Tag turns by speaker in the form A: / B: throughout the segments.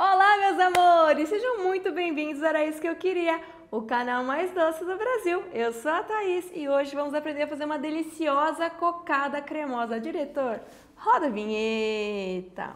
A: Olá, meus amores! Sejam muito bem-vindos, era isso que eu queria, o canal mais doce do Brasil. Eu sou a Thaís e hoje vamos aprender a fazer uma deliciosa cocada cremosa. Diretor, roda a vinheta!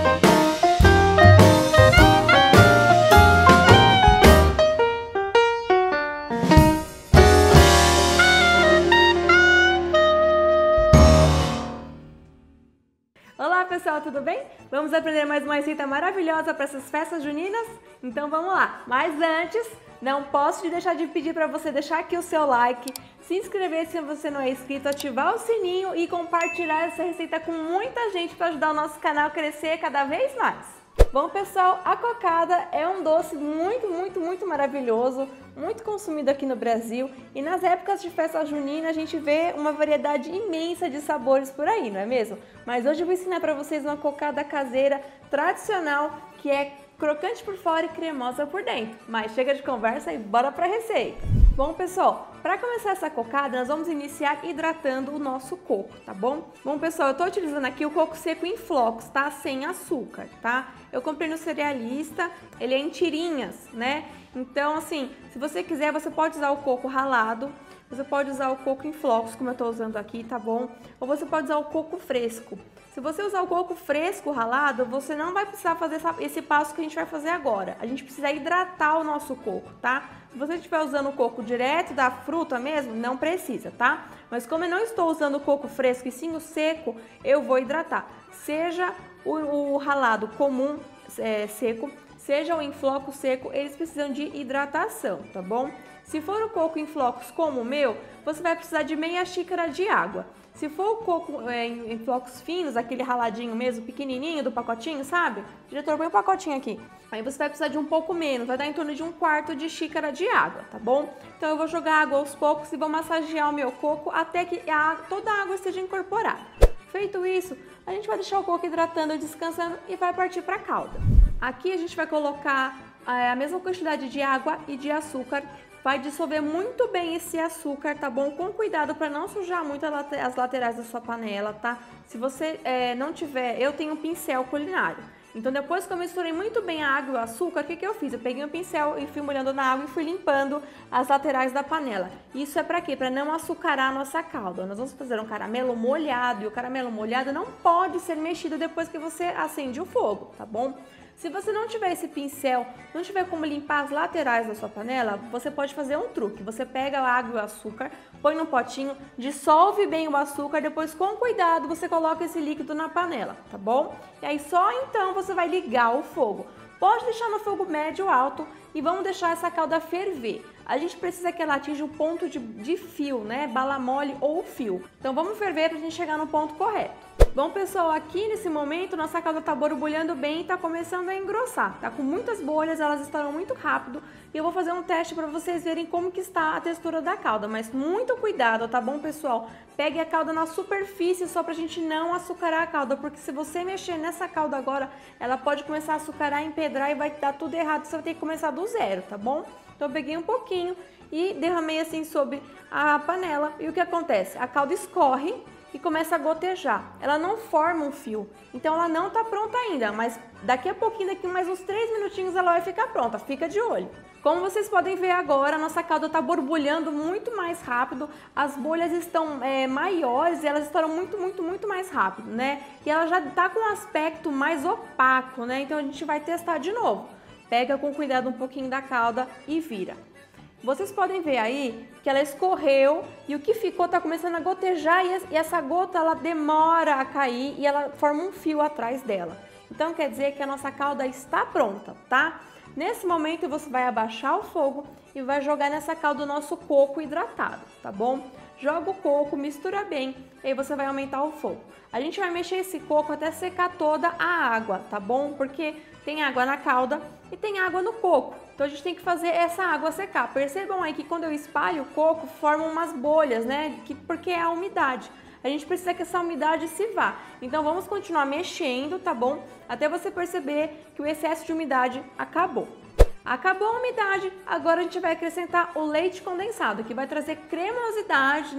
A: Olá pessoal, tudo bem? Vamos aprender mais uma receita maravilhosa para essas festas juninas? Então vamos lá! Mas antes, não posso deixar de pedir para você deixar aqui o seu like, se inscrever se você não é inscrito, ativar o sininho e compartilhar essa receita com muita gente para ajudar o nosso canal a crescer cada vez mais. Bom pessoal, a cocada é um doce muito maravilhoso, muito consumido aqui no Brasil e nas épocas de festa junina a gente vê uma variedade imensa de sabores por aí, não é mesmo? Mas hoje eu vou ensinar para vocês uma cocada caseira tradicional que é crocante por fora e cremosa por dentro. Mas chega de conversa e bora para a receita! Bom pessoal, para começar essa cocada nós vamos iniciar hidratando o nosso coco, tá bom? Bom pessoal, eu tô utilizando aqui o coco seco em flocos, tá? Sem açúcar, tá? Eu comprei no cerealista, ele é em tirinhas, né? Então assim, se você quiser você pode usar o coco ralado, você pode usar o coco em flocos, como eu tô usando aqui, tá bom? Ou você pode usar o coco fresco. Se você usar o coco fresco ralado, você não vai precisar fazer esse passo que a gente vai fazer agora. A gente precisa hidratar o nosso coco, tá? Se você estiver usando o coco direto da fruta mesmo, não precisa, tá? Mas como eu não estou usando o coco fresco e sim o seco, eu vou hidratar. Seja o ralado comum, seco, seja o em floco seco, eles precisam de hidratação, tá bom? Se for o coco em flocos como o meu, você vai precisar de meia xícara de água. Se for o coco em flocos finos, aquele raladinho mesmo, pequenininho do pacotinho, sabe? Diretor, põe um pacotinho aqui. Aí você vai precisar de um pouco menos, vai dar em torno de 1/4 de xícara de água, tá bom? Então eu vou jogar água aos poucos e vou massagear o meu coco até que toda a água esteja incorporada. Feito isso, a gente vai deixar o coco hidratando e descansando e vai partir para a calda. Aqui a gente vai colocar a mesma quantidade de água e de açúcar. Vai dissolver muito bem esse açúcar, tá bom? Com cuidado para não sujar muito as laterais da sua panela, tá? Se você não tiver, eu tenho um pincel culinário. Então depois que eu misturei muito bem a água e o açúcar, o que eu fiz? Eu peguei um pincel e fui molhando na água e fui limpando as laterais da panela. Isso é para quê? Para não açucarar a nossa calda. Nós vamos fazer um caramelo molhado e o caramelo molhado não pode ser mexido depois que você acende o fogo, tá bom? Se você não tiver esse pincel, não tiver como limpar as laterais da sua panela, você pode fazer um truque. Você pega a água e o açúcar, põe no potinho, dissolve bem o açúcar, depois com cuidado você coloca esse líquido na panela, tá bom? E aí só então você vai ligar o fogo. Pode deixar no fogo médio alto e vamos deixar essa calda ferver. A gente precisa que ela atinja o ponto de fio, né? Bala mole ou fio. Então vamos ferver para a gente chegar no ponto correto. Bom pessoal, aqui nesse momento nossa calda tá borbulhando bem e tá começando a engrossar. Tá com muitas bolhas, elas estouram muito rápido e eu vou fazer um teste para vocês verem como que está a textura da calda. Mas muito cuidado, tá bom pessoal? Pegue a calda na superfície só pra gente não açucarar a calda, porque se você mexer nessa calda agora, ela pode começar a açucarar, empedrar e vai dar tudo errado, você vai ter que começar do zero, tá bom? Então eu peguei um pouquinho e derramei assim sobre a panela e o que acontece? A calda escorre e começa a gotejar. Ela não forma um fio, então ela não tá pronta ainda, mas daqui a pouquinho, daqui mais uns 3 minutinhos ela vai ficar pronta, fica de olho. Como vocês podem ver agora, a nossa calda tá borbulhando muito mais rápido, as bolhas estão maiores e elas estouram muito mais rápido, né? E ela já tá com um aspecto mais opaco, né? Então a gente vai testar de novo. Pega com cuidado um pouquinho da calda e vira. Vocês podem ver aí que ela escorreu e o que ficou tá começando a gotejar e essa gota ela demora a cair e ela forma um fio atrás dela. Então quer dizer que a nossa calda está pronta, tá? Nesse momento você vai abaixar o fogo e vai jogar nessa calda o nosso coco hidratado, tá bom? Joga o coco, mistura bem e aí você vai aumentar o fogo. A gente vai mexer esse coco até secar toda a água, tá bom? Porque tem água na calda e tem água no coco. Então a gente tem que fazer essa água secar. Percebam aí que quando eu espalho o coco, formam umas bolhas, né? Porque é a umidade. A gente precisa que essa umidade se vá. Então vamos continuar mexendo, tá bom? Até você perceber que o excesso de umidade acabou. Acabou a umidade, agora a gente vai acrescentar o leite condensado, que vai trazer cremosidade, né?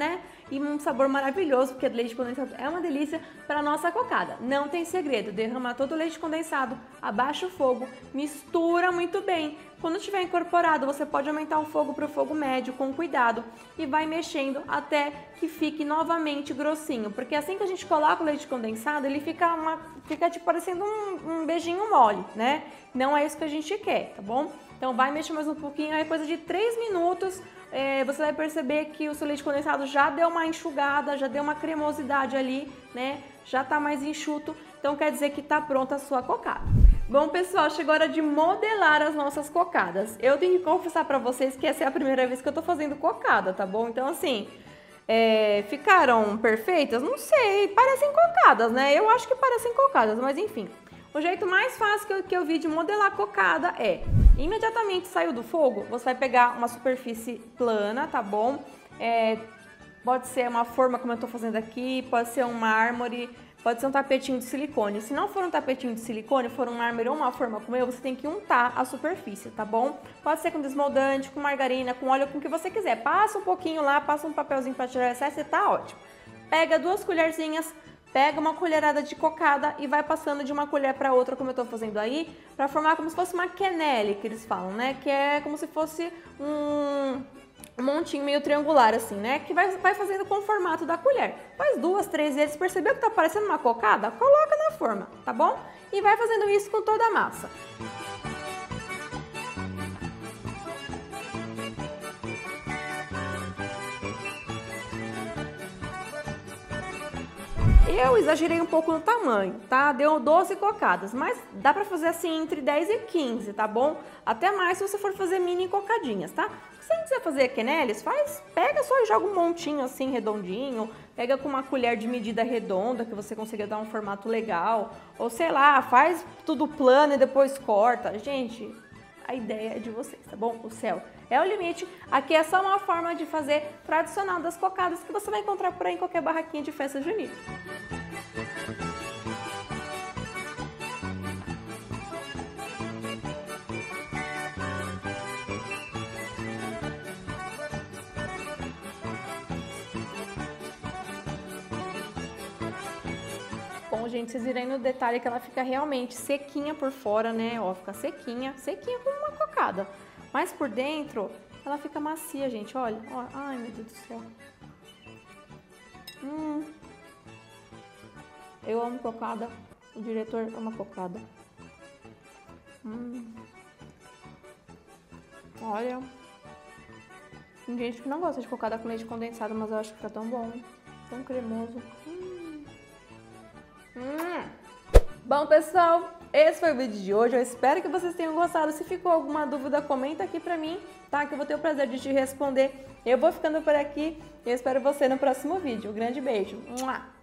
A: e um sabor maravilhoso, porque leite condensado é uma delícia para nossa cocada. Não tem segredo, derrama todo o leite condensado, abaixa o fogo, mistura muito bem. Quando estiver incorporado, você pode aumentar o fogo para o fogo médio com cuidado e vai mexendo até que fique novamente grossinho, porque assim que a gente coloca o leite condensado, ele fica tipo parecendo um beijinho mole, né? Não é isso que a gente quer, tá bom? Então vai mexer mais um pouquinho, aí coisa de 3 minutos, você vai perceber que o seu leite condensado já deu uma enxugada, já deu uma cremosidade ali, né? Já tá mais enxuto, então quer dizer que tá pronta a sua cocada. Bom, pessoal, chegou a hora de modelar as nossas cocadas. Eu tenho que confessar pra vocês que essa é a primeira vez que eu tô fazendo cocada, tá bom? Então, assim, ficaram perfeitas? Não sei, parecem cocadas, né? Eu acho que parecem cocadas, mas enfim. O jeito mais fácil que eu vi de modelar cocada é, imediatamente saiu do fogo, você vai pegar uma superfície plana, tá bom? Pode ser uma forma como eu tô fazendo aqui, pode ser um mármore, pode ser um tapetinho de silicone. Se não for um tapetinho de silicone, for um mármore ou uma forma como eu, você tem que untar a superfície, tá bom? Pode ser com desmoldante, com margarina, com óleo, com o que você quiser. Passa um pouquinho lá, passa um papelzinho para tirar o excesso e tá ótimo. Pega 2 colherzinhas, pega uma colherada de cocada e vai passando de uma colher para outra, como eu tô fazendo aí, para formar como se fosse uma quenelle, que eles falam, né? Que é como se fosse um montinho meio triangular assim, né? Que vai fazendo com o formato da colher. Faz 2, 3 vezes, percebeu que tá parecendo uma cocada? Coloca na forma, tá bom? E vai fazendo isso com toda a massa. Eu exagerei um pouco no tamanho, tá? Deu 12 cocadas, mas dá pra fazer assim entre 10 e 15, tá bom? Até mais se você for fazer mini cocadinhas, tá? Se você não quiser fazer quenelles, pega só e joga um montinho assim redondinho, pega com uma colher de medida redonda que você consiga dar um formato legal, ou sei lá, faz tudo plano e depois corta. Gente, a ideia é de vocês, tá bom? O céu é o limite. Aqui é só uma forma de fazer tradicional das cocadas que você vai encontrar por aí em qualquer barraquinha de festa junina. Bom, gente, vocês viram aí no detalhe que ela fica realmente sequinha por fora, né? Ó, fica sequinha como uma cocada. Mas por dentro, ela fica macia, gente, olha. Ó, ai, meu Deus do céu. Eu amo cocada. O diretor ama cocada. Olha. Tem gente que não gosta de cocada com leite condensado, mas eu acho que fica tão bom. Tão cremoso. Bom, pessoal, esse foi o vídeo de hoje. Eu espero que vocês tenham gostado. Se ficou alguma dúvida, comenta aqui pra mim, tá? Que eu vou ter o prazer de te responder. Eu vou ficando por aqui e eu espero você no próximo vídeo. Um grande beijo.